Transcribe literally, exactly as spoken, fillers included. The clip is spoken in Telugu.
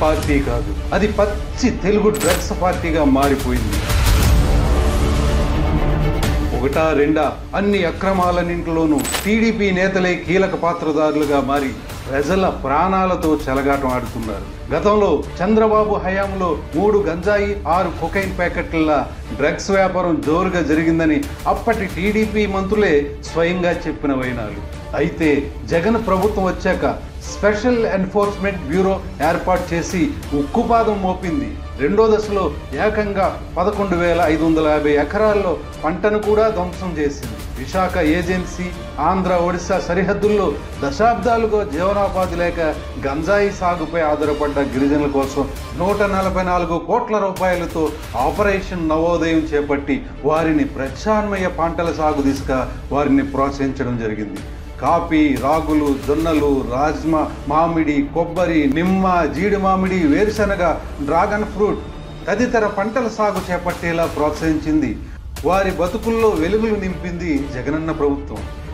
పార్టీ కాదు, అది పచ్చి తెలుగు డ్రగ్స్ పార్టీగా మారిపోయింది. ఒకటా రెండా అన్ని అక్రమాలన్నింటిలోనూ టీడీపీ నేతలే కీలక పాత్రదారులుగా మారి ప్రజల ప్రాణాలతో చెలగాటం ఆడుతున్నారు. గతంలో చంద్రబాబు హయాంలో మూడు గంజాయి ఆరు కొకైన్ ప్యాకెట్ల డ్రగ్స్ వ్యాపారం జోరుగా జరిగిందని అప్పటి టీడీపీ మంత్రులే స్వయంగా చెప్పిన వైనాలు. అయితే జగన్ ప్రభుత్వం వచ్చాక స్పెషల్ ఎన్ఫోర్స్మెంట్ బ్యూరో ఏర్పాటు చేసి ఉక్కుపాదం మోపింది. రెండో దశలో ఏకంగా పదకొండు వేల ఐదు వందల యాభై ఎకరాల్లో పంటను కూడా ధ్వంసం చేసింది. విశాఖ ఏజెన్సీ ఆంధ్ర ఒడిశా సరిహద్దుల్లో దశాబ్దాలుగా జీవనోపాధి లేక గంజాయి సాగుపై ఆధారపడ్డ గిరిజనుల కోసం నూట నలభై నాలుగు కోట్ల రూపాయలతో ఆపరేషన్ నవోదయం చేపట్టి వారిని ప్రత్యామ్నాయ పంటల సాగు దిశగా వారిని ప్రోత్సహించడం జరిగింది. కాఫీ, రాగులు, జొన్నలు, రాజ్మా, మామిడి, కొబ్బరి, నిమ్మ, జీడి మామిడి, వేరుశనగ, డ్రాగన్ ఫ్రూట్ తదితర పంటల సాగు చేపట్టేలా ప్రోత్సహించింది. వారి బతుకుల్లో వెలుగులు నింపింది జగనన్న ప్రభుత్వం.